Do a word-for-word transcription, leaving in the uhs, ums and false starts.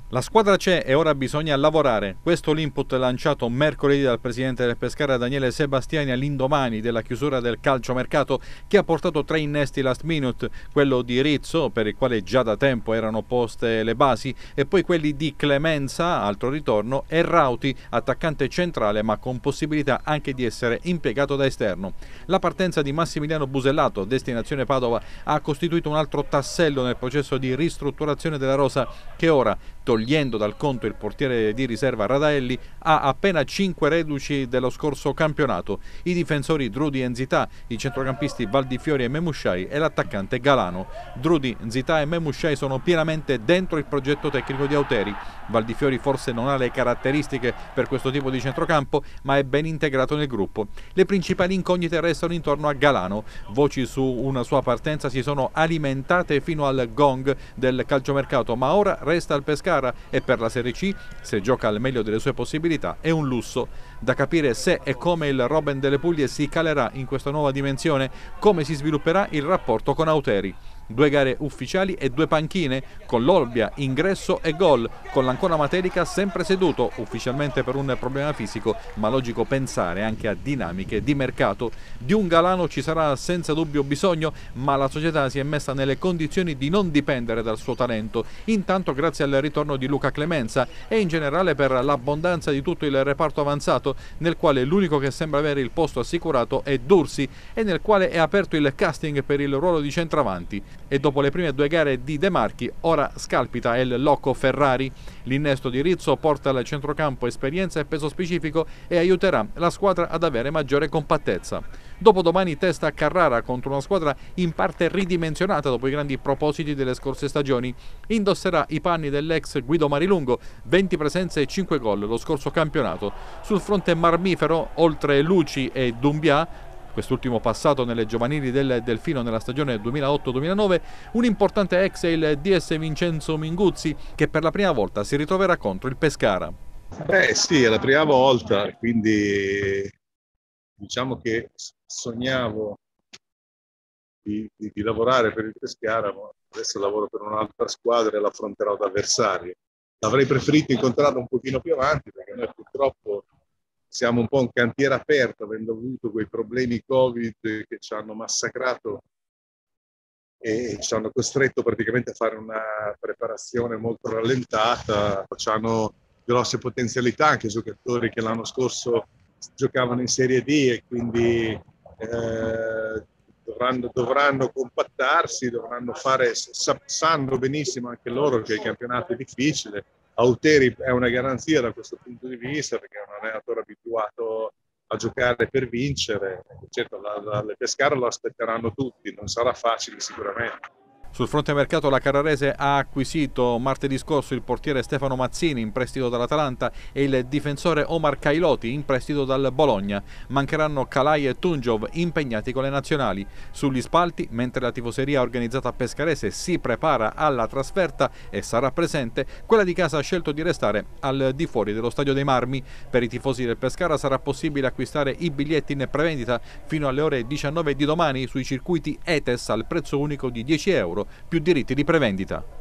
La squadra c'è e ora bisogna lavorare. Questo l'input lanciato mercoledì dal presidente del Pescara Daniele Sebastiani all'indomani della chiusura del calciomercato, che ha portato tre innesti last minute, quello di Rizzo, per il quale già da tempo erano poste le basi, e poi quelli di Clemenza, altro ritorno, e Rauti, attaccante centrale ma con possibilità anche di essere impiegato da esterno. La partenza di Massimiliano Busellato, destinazione Padova, ha costituito un altro tassello nel processo di ristrutturazione della rosa, che ora, togliendo dal conto il portiere di riserva Radaelli, ha appena cinque reduci dello scorso campionato: i difensori Drudi e Nzità, i centrocampisti Valdifiori e Memusciai e l'attaccante Galano. Drudi, Nzità e Memusciai sono pienamente dentro il progetto tecnico di Auteri. Valdifiori forse non ha le caratteristiche per questo tipo di centrocampo, ma è ben integrato nel gruppo. Le principali incognite restano intorno a Galano. Voci su una sua partenza si sono alimentate fino al gong del calciomercato, ma ora resta al Pescara, e per la Serie C, se gioca al meglio delle sue possibilità, è un lusso. Da capire se e come il Robben delle Puglie si calerà in questa nuova dimensione, come si svilupperà il rapporto con Auteri. Due gare ufficiali e due panchine, con l'Olbia ingresso e gol, con l'Ancona Materica sempre seduto, ufficialmente per un problema fisico, ma logico pensare anche a dinamiche di mercato. Di un Galano ci sarà senza dubbio bisogno, ma la società si è messa nelle condizioni di non dipendere dal suo talento, intanto grazie al ritorno di Luca Clemenza e in generale per l'abbondanza di tutto il reparto avanzato, nel quale l'unico che sembra avere il posto assicurato è Dursi e nel quale è aperto il casting per il ruolo di centravanti. E dopo le prime due gare di De Marchi, ora scalpita il Loco Ferrari. L'innesto di Rizzo porta al centrocampo esperienza e peso specifico e aiuterà la squadra ad avere maggiore compattezza. Dopodomani testa a Carrara contro una squadra in parte ridimensionata dopo i grandi propositi delle scorse stagioni. Indosserà i panni dell'ex Guido Marilungo, venti presenze e cinque gol lo scorso campionato. Sul fronte marmifero, oltre Luci e Dumbia, quest'ultimo passato nelle giovanili del Delfino nella stagione duemilaotto duemilanove, un importante ex è il D S Vincenzo Minguzzi, che per la prima volta si ritroverà contro il Pescara. Beh sì, è la prima volta, quindi diciamo che sognavo di, di, di lavorare per il Pescara, ma adesso lavoro per un'altra squadra e l'affronterò da avversario. L'avrei preferito incontrarlo un pochino più avanti, perché noi purtroppo siamo un po' un cantiere aperto, avendo avuto quei problemi Covid che ci hanno massacrato e ci hanno costretto praticamente a fare una preparazione molto rallentata. Hanno grosse potenzialità anche giocatori che l'anno scorso giocavano in Serie D e quindi eh, dovranno, dovranno compattarsi, dovranno fare, sanno benissimo anche loro che il campionato è difficile. Auteri è una garanzia da questo punto di vista, perché è un allenatore abituato a giocare per vincere. Certo, la, la, le Pescara lo aspetteranno tutti, non sarà facile sicuramente. Sul fronte mercato la Carrarese ha acquisito martedì scorso il portiere Stefano Mazzini in prestito dall'Atalanta e il difensore Omar Cailoti in prestito dal Bologna. Mancheranno Calai e Tunjov impegnati con le nazionali. Sugli spalti, mentre la tifoseria organizzata pescarese si prepara alla trasferta e sarà presente, quella di casa ha scelto di restare al di fuori dello Stadio dei Marmi. Per i tifosi del Pescara sarà possibile acquistare i biglietti in prevendita fino alle ore diciannove di domani sui circuiti E T E S al prezzo unico di dieci euro più diritti di prevendita.